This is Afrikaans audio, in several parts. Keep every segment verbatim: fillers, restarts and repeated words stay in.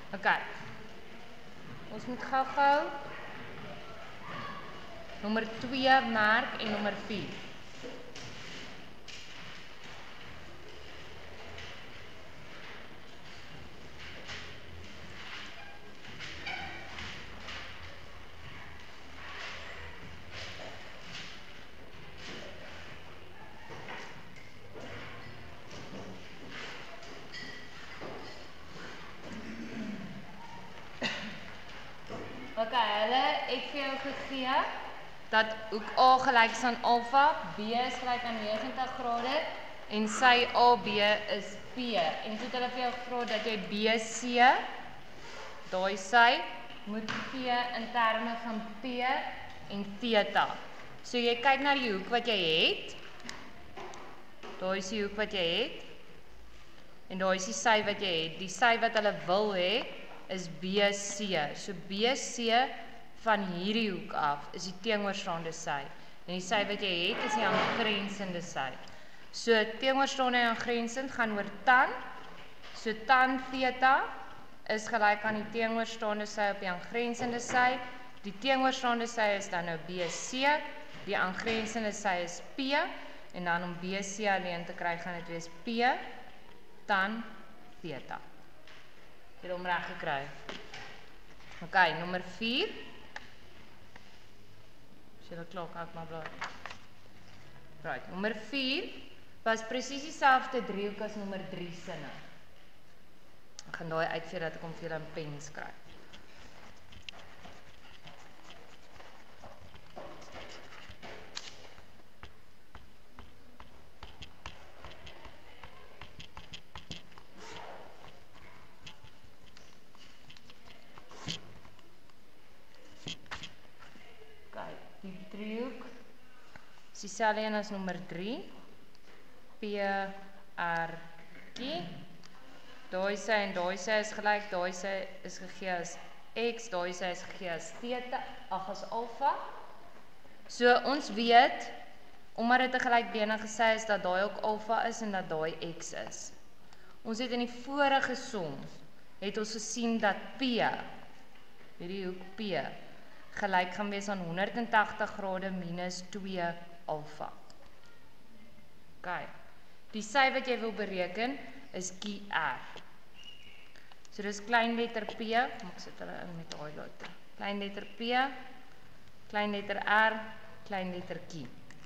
Ok. Ons moet gou-gou nommer twee merk en nommer vier. Ok, hulle het vir jou gegee dat hoek A gelyk is aan alfa, B is gelyk aan negentig grade en sy A B is P. En toe het hulle vir jou gevra dat jy B C, daai sy, moet gee in terme van P en theta. So jy kyk na die hoek wat jy het, daai is die hoek wat jy het, en daai is die sy wat jy het. Die sy wat hulle wil hê, is B C. So B C van hierdie hoek af is die teenoorstaande sy. En die sy wat jy het is die aangrensende sy. So teenoorstaande en aangrensend gaan oor tan. So tan theta is gelyk aan die teenoorstaande sy op die aangrensende sy. Die teenoorstaande sy is dan nou B C, die aangrensende sy is P en dan om B C alleen te kry gaan dit wees P tan theta. Jy het hom reg gekry. Ok, nommer vier. As jy dat klaar kan ek maar blaai. Right, nommer vier was presies dieselfde driehoek as nommer drie sinne. Ek gaan daai uitvee dat ek hom vir julle in pen skryf. Die driehoek is dieselfde een as nommer drie. P R Q. Daai sy en daai sy is gelyk, daai sy is gegee as x, daai sy is gegee as theta, ag as alfa. So ons weet, omdat dit 'n gelykbenige sy is, dat daai ook alfa is en dat daai x is. Ons het in die vorige som het ons gesien dat P, hierdie hoek P, gelyk gaan wees aan honderd en tagtig grade minus twee alfa. Ok, die sy wat jy wil bereken is Q R. So dis klein letter P, kom ek sit hulle in met highlighter. Klein letter P, klein letter R, klein letter Q.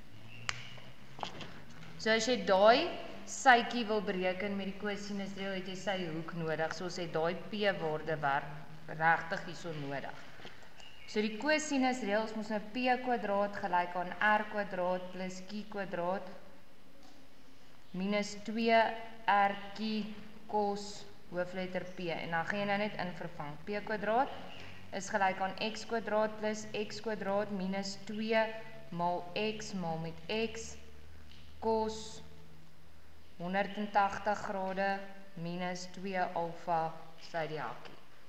So as jy daai sytjie wil bereken met die kosinusdriehoek, het jy sy hoek nodig, so ons het daai P waarde werk regtig hierso nodig. So die kosinusreël, ons moet nou P kwadraat gelyk aan R kwadraat plus Q kwadraat minus twee R Q cos hoofletter P. En dan gaan jy nou net invervang. P kwadraat is gelyk aan x kwadraat plus x kwadraat minus twee maal x maal met x cos honderd en tagtig grade minus twee alfa sy die hakkie.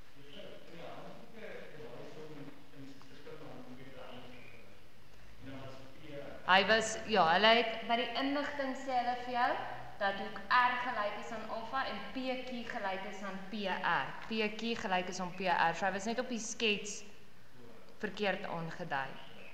Hy was, ja, hulle het by die inligting sê hulle vir jou dat hoek R gelyk is aan alfa en P Q gelyk is aan P R. P Q gelyk is aan P R. So hy was net op die skets verkeerd aangedui.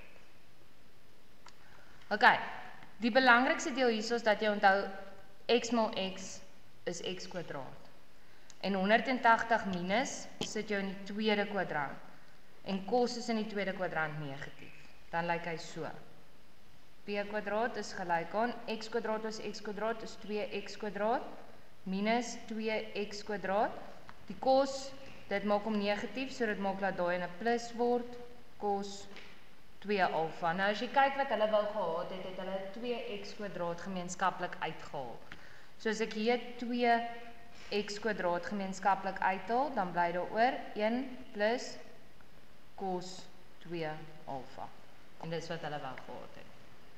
Ok, die belangrikste deel hierso is dat jy onthou x maal x is x kwadraat. En honderd en tagtig minus sit jy in die tweede kwadrant. En cos is in die tweede kwadrant negatief. Dan lyk hy so. P kwadraat is gelyk aan x kwadraat is x kwadraat is twee x kwadraat minus twee x kwadraat. Die cos, dit maak hom negatief, so dit maak dat daai in 'n plus word, cos twee alfa. Nou as jy kyk wat hulle wou gehad het, het hulle twee x kwadraat gemeenskaplik uitgehaal. So as ek hier twee x kwadraat gemeenskaplik uithaal, dan bly daar oor een plus cos twee alfa. En dis wat hulle wou gehad het.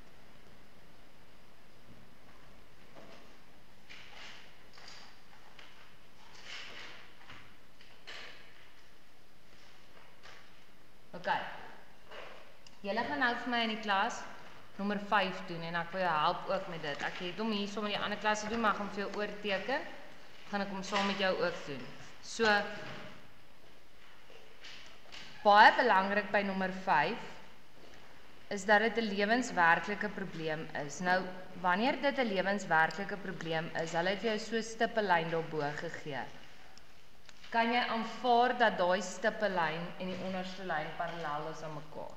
Ok, julle gaan nou vir my in die klas nommer vyf doen en ek wil jou help ook met dit. Ek het hom hier saam met die ander klasse doen, maar ek gaan vir jou oorteken, gaan ek hom saam met jou ook doen. So, baie belangrik by nommer vyf is dat dit 'n lewenswerklike probleem is. Nou, wanneer dit 'n lewenswerklike probleem is, hulle het vir jou so 'n stippellyn daarbo gegee. Kan jy aanvaar dat daai stippellyn en die onderste lyn parallel is aan mekaar?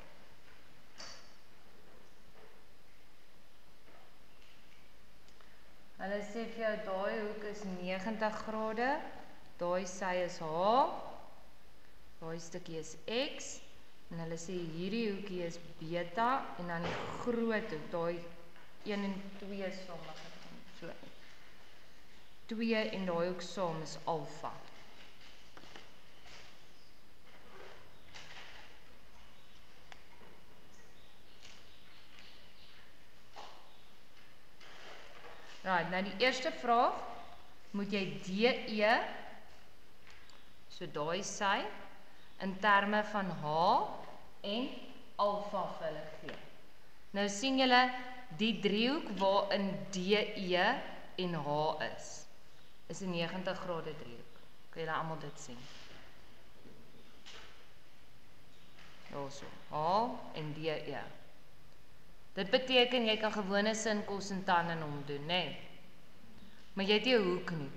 Hulle sê vir jou daai hoek is negentig grade, daai sy is H, daai stukkie is X, en hulle sê hierdie hoekie is beta, en dan die groot hoek, daai een en twee saam, so. twee en daai hoek saam is alfa. Right, nou die eerste vraag, moet jy D E, so daai sy, in terme van H en alfa vir hulle gee. Nou sien julle, die driehoek waarin D E en H is, is 'n negentig grade driehoek. Kan julle almal dit sien? Daarso, H en D E. Dit beteken jy kan gewone sin, kos en tan in hom doen, né? Nee? Maar jy het nie 'n hoek nie.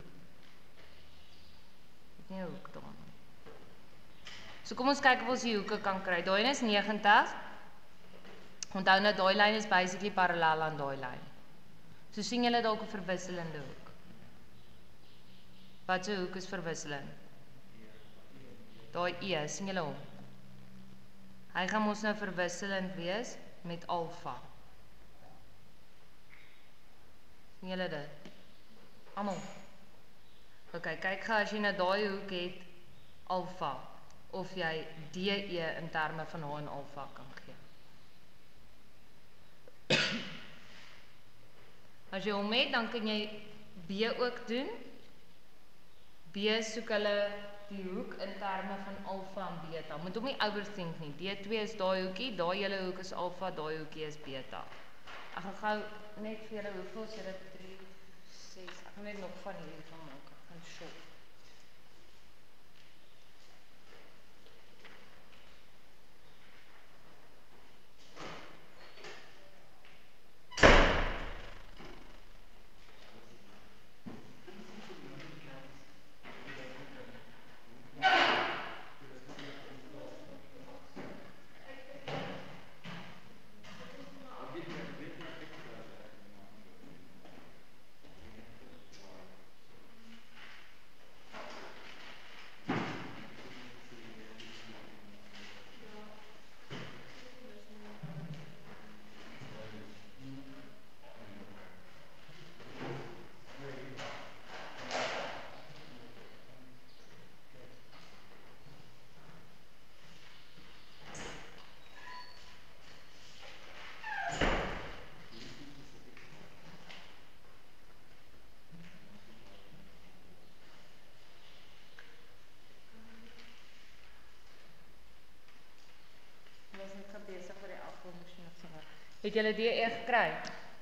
Jy het nie 'n hoek daar nie. So kom ons kyk of ons die hoeke kan kry. Daai een is negentig. Onthou nou daai lyn is basically parallel aan daai lyn. So sien julle dalk 'n verwisselende hoek. Wat 'n hoek is verwisselend? Daai E, sien julle hom? Hy gaan mos nou verwisselend wees met alfa. Sien julle dit? Almal. Ok, kyk gou as jy nou daai hoek het alfa, of jy D E in terme van H en alfa kan gee. As jy hom het, dan kan jy B ook doen. B soek hulle die hoek in terme van alfa en beta. Moet hom nie overthink nie. D twee is daai hoekie, daai hele hoek is alfa, daai hoekie is beta. Ek gaan gou net vir julle hoeveel is dit drie, ses. Ek gaan net nog van hierdie van maak. Ek gaan shop. Het julle D E gekry?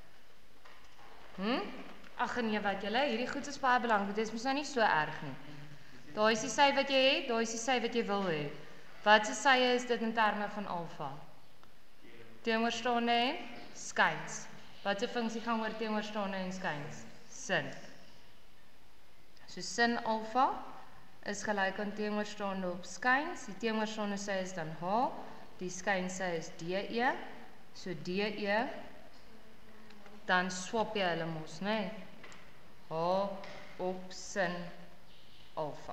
Hm? Ag nee, wat julle, hierdie goed is baie belangrik. Dit is mos nou nie so erg nie. Daai is die sy wat jy het, daai is die sy wat jy wil hê. Wat se sye is dit in terme van alfa? Teenoorstaande en skuins. Wat se funksie gaan oor teenoorstaande en skuins? Sin. So sin alfa is gelyk aan teenoorstaande op skuins. Die teenoorstaande sy is dan H, die skuins sy is D E. So D E, dan swap jy hulle mos, né? H op sin alfa.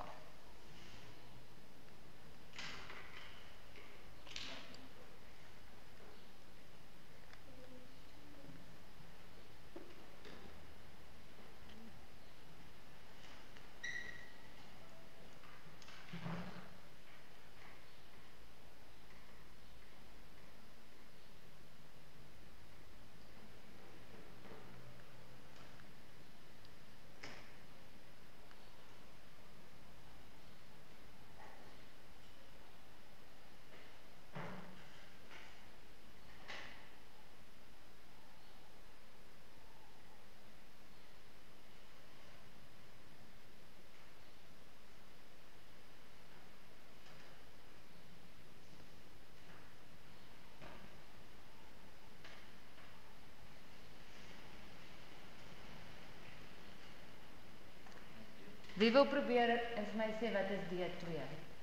wil probeer en vir my sê wat is D twee?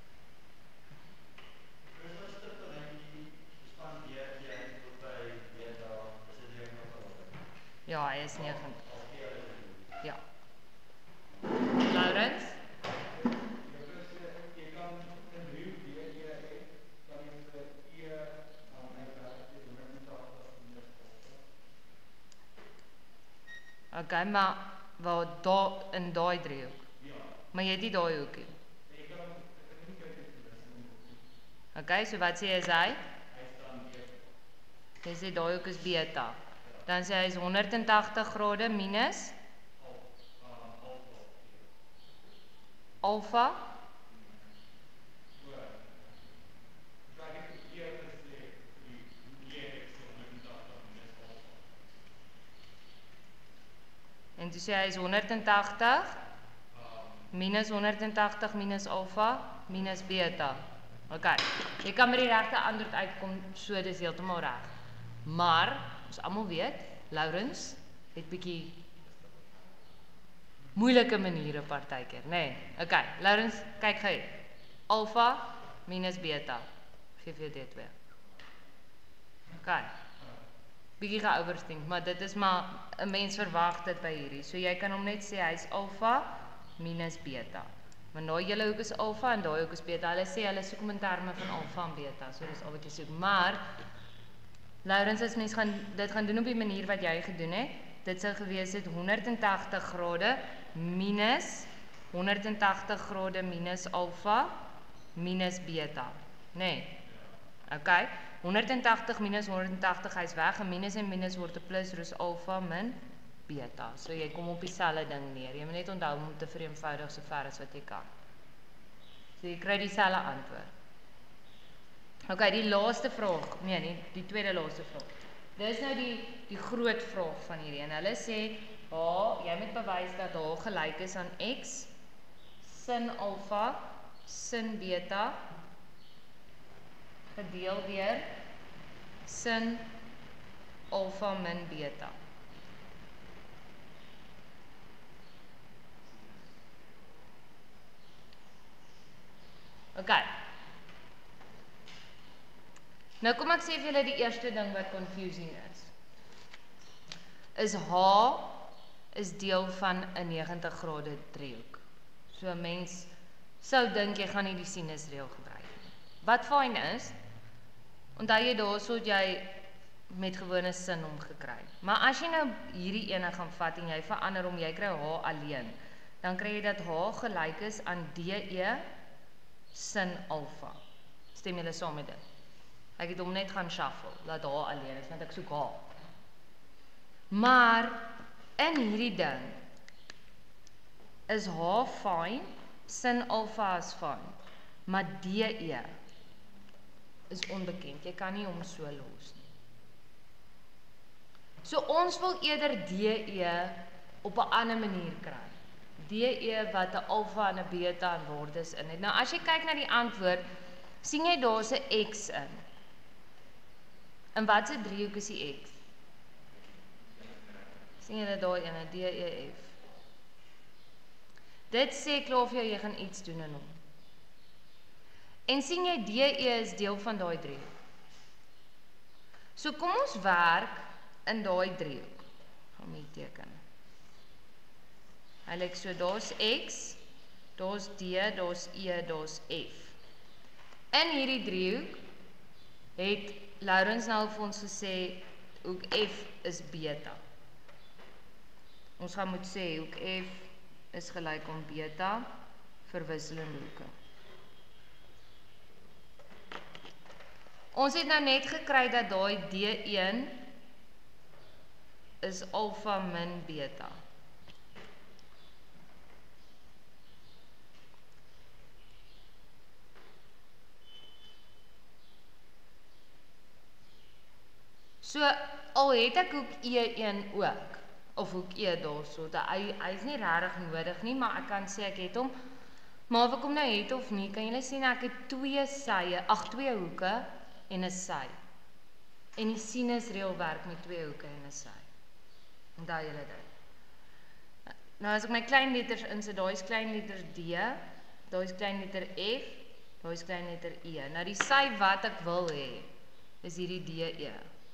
Ja, hy is negen. Ja. Laurens? Okay, maar waar daar in daai driehoek. Maar jy het nie daai hoekie. Okay, so wat sê is hy? Jy sê daai hoek is beta. Dan sê hy is honderd en tagtig grade minus alfa. En toe sê hy is honderd en tagtig minus honderd en tagtig minus alfa minus beta. Ok, jy kan met die regte antwoord uitkom, so dis heeltemal reg. Maar, ons almal weet, Laurens het bietjie moeilike maniere partykeer, nê? Nee. Ok, Laurens, kyk gou. Alfa minus beta. Gee vir D twee. Ok. Bietjie geoverstink, maar dit is maar 'n mens verwag dit by hierdie. So jy kan hom net sê hy's alfa minus beta. Want daai hele hoek is alfa en daai hoek is beta. Hulle sê hulle soek in terme van alfa en beta. So dis al wat jy soek. Maar Laurens, as mens gaan dit gaan doen op die manier wat jy gedoen het, dit sou gewees het honderd en tagtig grade minus honderd en tagtig grade minus alfa minus beta. Nee. Okay. honderd en tagtig minus honderd en tagtig, hy's weg, en minus en minus word 'n plus, dus alfa min beta. So jy kom op dieselfde ding neer. Jy moet net onthou om te vereenvoudig so ver as wat jy kan. So jy kry dieselfde antwoord. Ok, die laaste vraag, nee, nie, die tweede laaste vraag. Dis nou die, die groot vraag van hierdie, en hulle sê, H, jy moet bewys dat H gelyk is aan X, sin alfa, sin beta, gedeel deur sin alfa min beta. Ok. Nou kom ek sê vir julle die eerste ding wat confusing is. Is H is deel van 'n negentig grade driehoek. So 'n mens sou dink jy gaan nie die sinusreël gebruik nie. Wat fyn is, onthou jy daarso het jy met gewone sin om gekry. Maar as jy nou hierdie ene gaan vat en jy verander hom, jy kry H alleen, dan kry jy dat H gelyk is aan D E sin alfa. Stem julle saam met dit? Ek het hom net gaan shuffle, laat H alleen is, want ek soek H. Maar in hierdie ding is H fyn, sin alfa is fyn, maar D E is onbekend. Jy kan nie hom so los nie. So ons wil eerder D E op 'n ander manier kry. D E wat 'n alfa en 'n beta en waardes in het. Nou as jy kyk na die antwoord, sien jy daar's 'n X in. En wat se driehoek is die X? Sien jy dit daai ene, D E F. Dit sê klaar vir jou jy gaan iets doen in hom. En sien jy D E is deel van daai driehoek. So kom ons werk in daai driehoek. Gaan hier teken. Hy lyk so, daar's X, daar's D, daar's E, daar's F. In hierdie driehoek het Laurens nou vir ons gesê hoek F is beta. Ons gaan moet sê hoek F is gelyk aan beta vir wisselende hoeke. Ons het nou net gekry dat daai D een is alfa min beta. So, al het ek hoek E een ook, of hoek E daarso, hy, hy is nie regtig nodig nie, maar ek kan sê ek het hom, maar of ek hom nou het of nie, kan julle sien ek het twee sye, ag twee hoeke en 'n sy. En die sinusreël werk met twee hoeke en 'n sy. Onthou julle dit. Nou as ek my klein letters insit, daai is klein letter D, daai is klein letter F, daai is klein letter E. Nou die sy wat ek wil hê, is hierdie D E.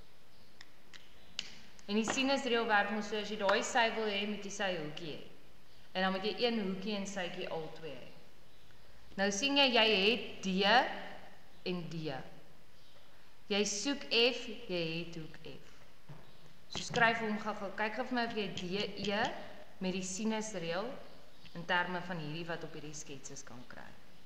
En die sinusreël werk mos so, as jy daai sy wil hê, moet jy sy hoekie hê. En dan moet jy een hoekie en sytjie al twee hê. Nou sien jy, jy het D en D. Jy soek F, jy het hoek F. So skryf hom gou-gou. Kyk gou vir my of jy D E met die sinusreël in terme van hierdie wat op hierdie sketses kan kry.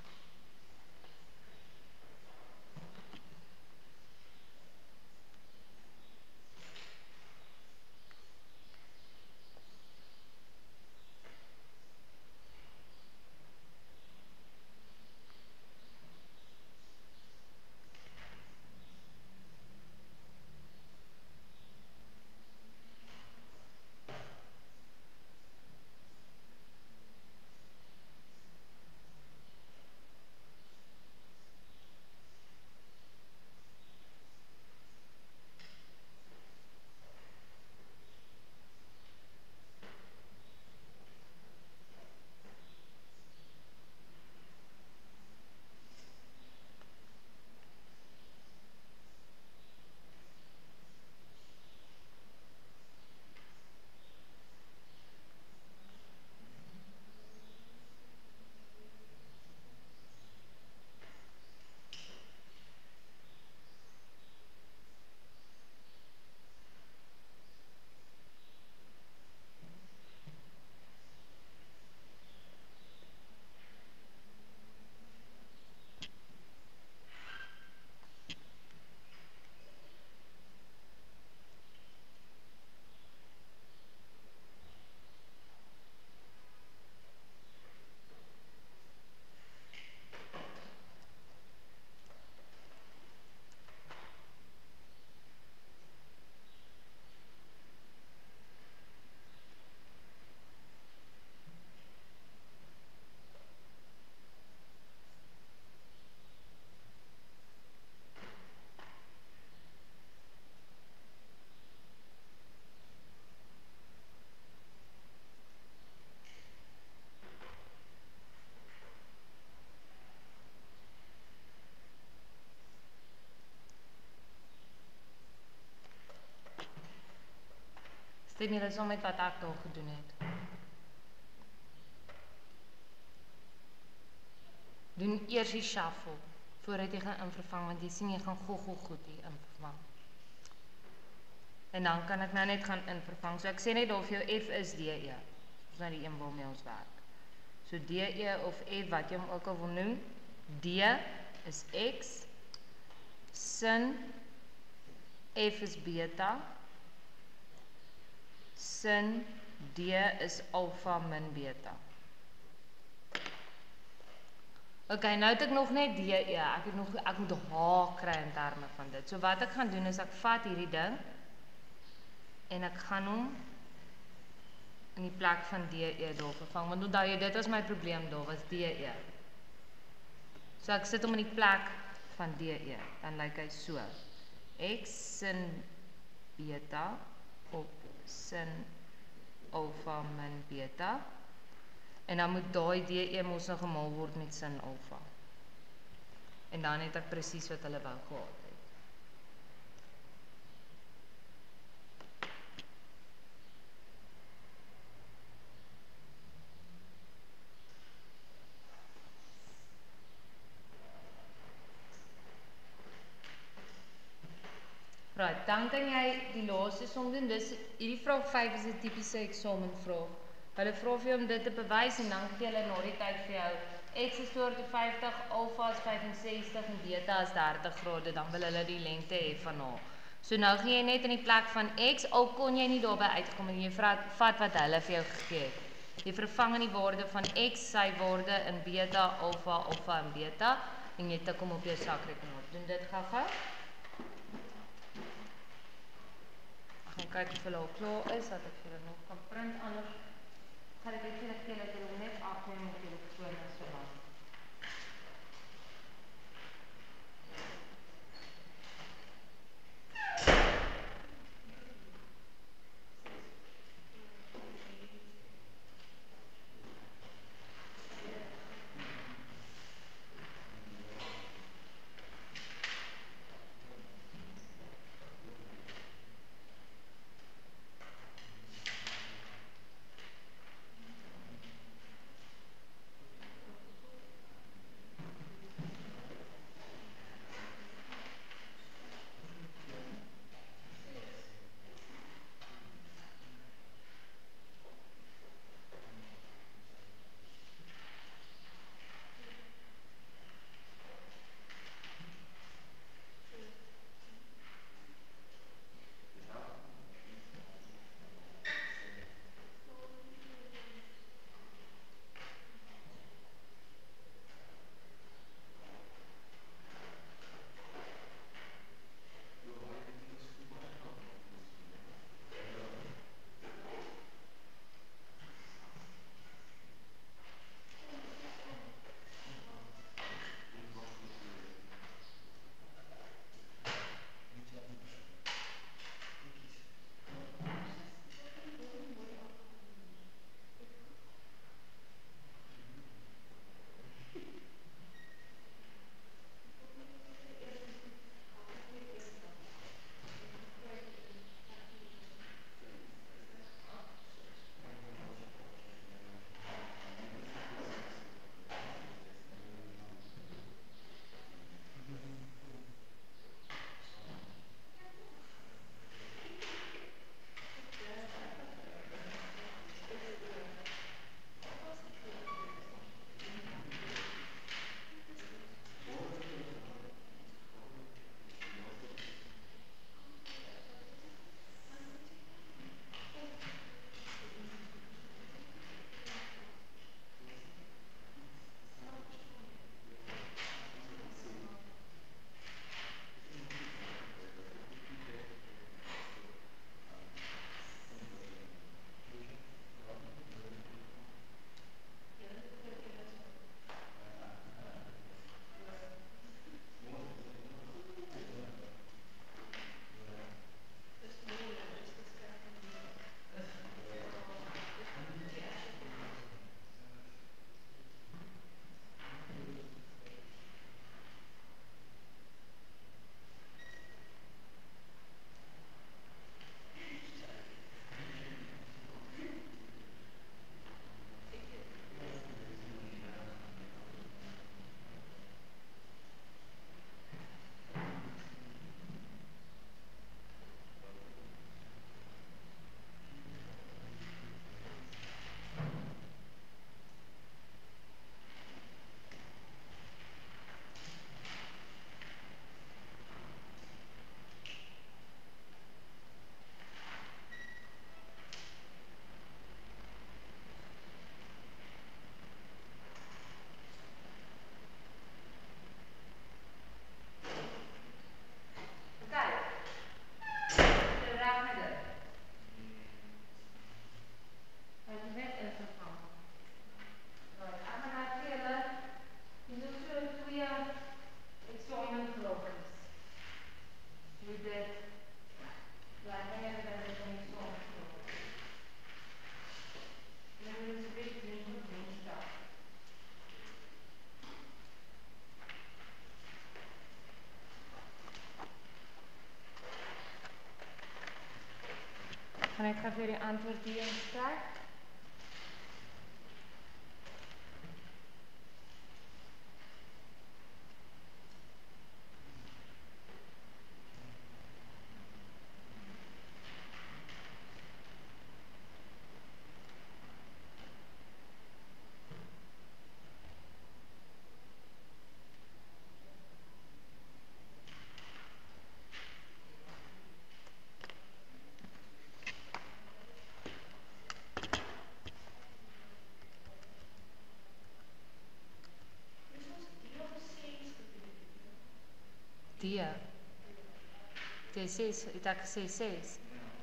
Stem julle saam met wat ek daar gedoen het? Doen eers die shuffle voordat jy gaan invervang, want jy sien jy gaan gogel goed hier invervang. En dan kan ek nou net gaan invervang. So ek sê net of jou F is D E. Dis nou die een waarmee ons werk. So D E of F wat jy hom ook al wil noem. D is X, sin F is beta, sin D is alpha min beta. Ok, nou het ek nog net D E, ek, het nog, ek moet H kry in terme van dit. So wat ek gaan doen is ek vat hierdie ding en ek gaan hom in die plek van D E daar vervang. Want onthou jy, dit was my probleem daar, was D E. So ek sit hom in die plek van D E, dan lyk hy so. X sin beta op sin alpha min beta. En dan moet daai D E mos nou gemaal word met sin alpha. En dan het ek presies wat hulle wou gehad het. Right, dan kan jy die laaste som doen. Dis hierdie vraag vyf is 'n tipiese eksamenvraag. Hulle vra vir jou om dit te bewys en dan gee hulle na die tyd vir jou X is twee honderd vyftig, alpha is vyfensestig en beta is dertig grade, dan wil hulle die lengte hê van H. So nou gee jy net in die plek van X, al kon jy nie daarby uitkom en jy vat wat hulle vir jou gegee het. Jy vervang in die waarde van X, sy waarde in beta, alpha, alpha en beta en jy tik hom op jou sakrekenaar. Doen dit gou-gou. Ek gaan kyk of hulle al klaar is, dat ek vir hulle nog kan print, anders gaan ek net vir dat jy net afneem op die telefoon en so lang. gaan vir die antwoord hier inskryf. D. Jy sê, het ek gesê ses?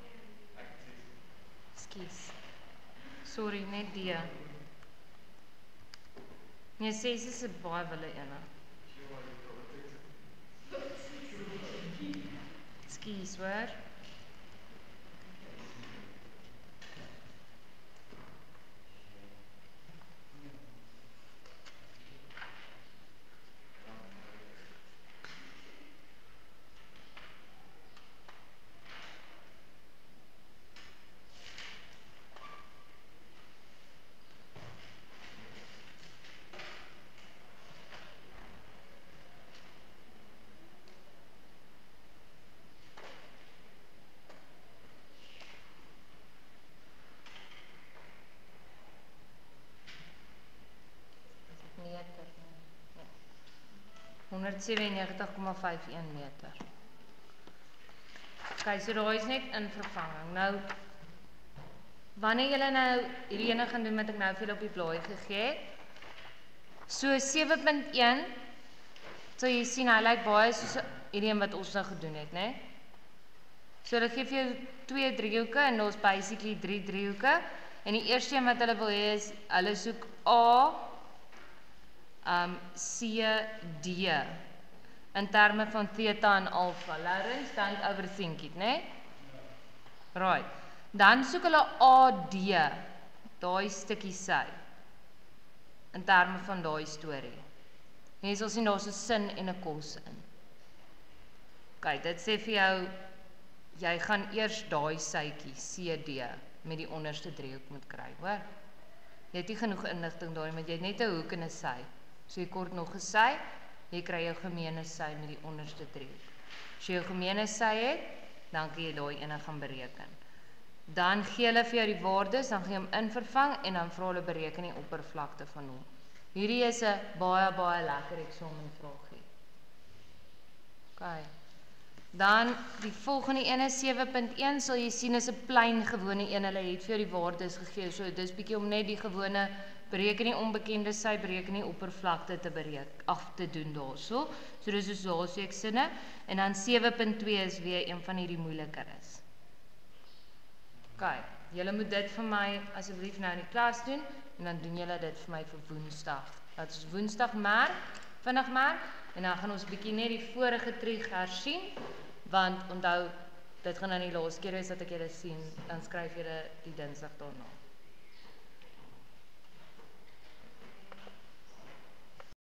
Skus. Sorry, net D. Nee, ses is 'n baie wille ene. Skus, hoor. honderd sewennegentig komma vyf een meter. Ok, so daar is net in vervanging. Nou, wanneer julle nou hierdie ene gaan doen wat ek nou vir julle op die blaai gegee het, so sewe punt een, so jy sien, hy lyk baie soos hierdie een wat ons nou gedoen het, né? So hulle gee vir jou twee driehoeke, en daar is basically drie driehoeke, en die eerste een wat hulle wil hê is, hulle soek A, Um, C, D in terme van theta en alpha. Lawrence, don't overthink it, né? Right. Dan soek hulle A D, daai stukkie sy, in terme van daai storie. En jy sal sien daar is 'n sin en 'n kos in. Ok, dit sê vir jou, jy gaan eers daai sytjie C D met die onderste driehoek moet kry, hoor? Jy het nie genoeg inligting daai, want jy het net 'n hoek en 'n sy. So jy kort nog 'n sy, jy kry jou gemeene sy met die onderste driehoek. As jy jou gemeene sy het, dan kan jy daai ene gaan bereken. Dan gee hulle vir jou die waardes, dan gaan jy hom invervang en dan vra hulle bereken die oppervlakte van hom. Hierdie is 'n baie baie lekker eksamenvraagie. OK. Dan die volgende ene sewe punt een sal jy sien is 'n plain gewone een. Hulle het vir jou die waardes gegee. So dis bietjie om net die gewone bereken die onbekende sy, bereken die oppervlakte te bereken, af te doen daarso. So dis soos daarseeksinne. En dan sewe punt twee is weer een van hierdie moeiliker is. OK, julle moet dit vir my asseblief nou in die klas doen, en dan doen julle dit vir my vir Woensdag. Laat ons Woensdag merk, vinnig merk, en dan gaan ons bietjie net die vorige terug hersien, want onthou, dit gaan nou die laaste keer wees dat ek julle sien, dan skryf julle die Dinsdag daarna.